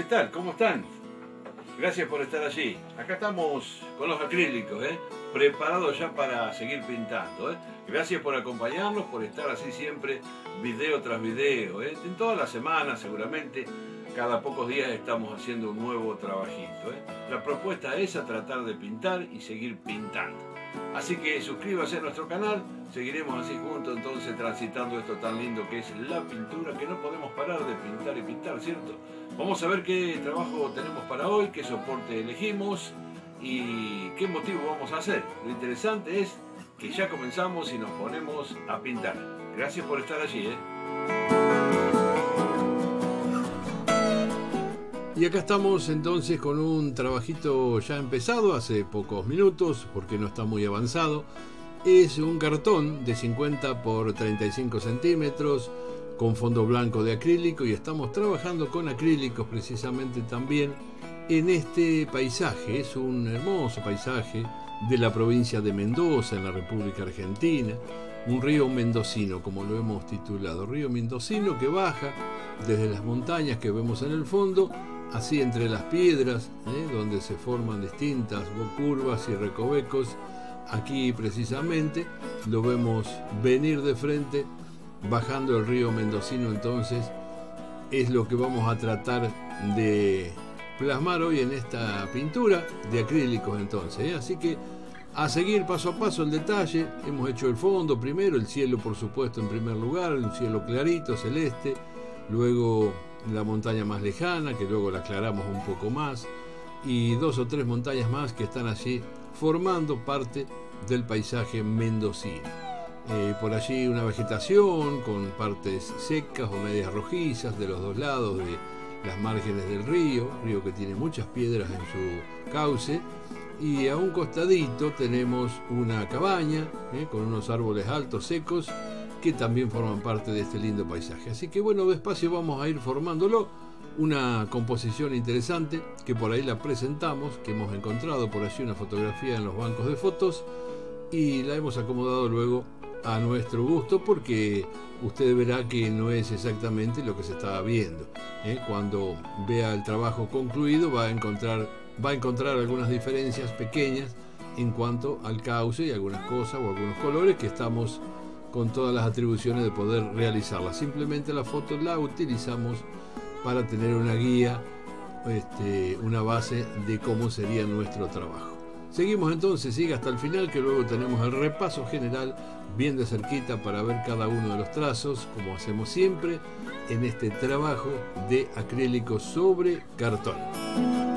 tal? ¿Cómo están? Gracias por estar allí. Acá estamos con los acrílicos, preparados ya para seguir pintando. Gracias por acompañarnos, por estar así siempre, video tras video. En todas las semanas seguramente, cada pocos días estamos haciendo un nuevo trabajito. La propuesta es a tratar de pintar y seguir pintando. Así que suscríbase a nuestro canal, seguiremos así juntos entonces transitando esto tan lindo que es la pintura, que no podemos parar de pintar y pintar, ¿cierto? Vamos a ver qué trabajo tenemos para hoy, qué soporte elegimos y qué motivo vamos a hacer. Lo interesante es que ya comenzamos y nos ponemos a pintar. Gracias por estar allí, Y acá estamos entonces con un trabajito ya empezado hace pocos minutos, porque no está muy avanzado. Es un cartón de 50 por 35 centímetros con fondo blanco de acrílico y estamos trabajando con acrílicos precisamente también en este paisaje. Es un hermoso paisaje de la provincia de Mendoza, en la República Argentina. Un río mendocino, como lo hemos titulado, río mendocino que baja desde las montañas que vemos en el fondo, así entre las piedras, donde se forman distintas curvas y recovecos. Aquí precisamente lo vemos venir de frente, bajando el río mendocino. Entonces es lo que vamos a tratar de plasmar hoy en esta pintura de acrílicos entonces, Así que a seguir paso a paso el detalle. Hemos hecho el fondo primero, el cielo por supuesto en primer lugar, un cielo clarito, celeste, luego la montaña más lejana, que luego la aclaramos un poco más, y 2 o 3 montañas más que están allí formando parte del paisaje mendocino. Por allí una vegetación con partes secas o medias rojizas de los dos lados de las márgenes del río que tiene muchas piedras en su cauce, y a un costadito tenemos una cabaña con unos árboles altos secos que también forman parte de este lindo paisaje. Así que bueno, despacio vamos a ir formándolo. Una composición interesante que por ahí la presentamos, que hemos encontrado por allí una fotografía en los bancos de fotos y la hemos acomodado luego a nuestro gusto, porque usted verá que no es exactamente lo que se estaba viendo. Cuando vea el trabajo concluido va a encontrar algunas diferencias pequeñas en cuanto al cauce y algunas cosas o algunos colores que estamos con todas las atribuciones de poder realizarla. Simplemente la foto la utilizamos para tener una guía, una base de cómo sería nuestro trabajo. Seguimos entonces, sigue hasta el final, que luego tenemos el repaso general bien de cerquita para ver cada uno de los trazos, como hacemos siempre en este trabajo de acrílico sobre cartón.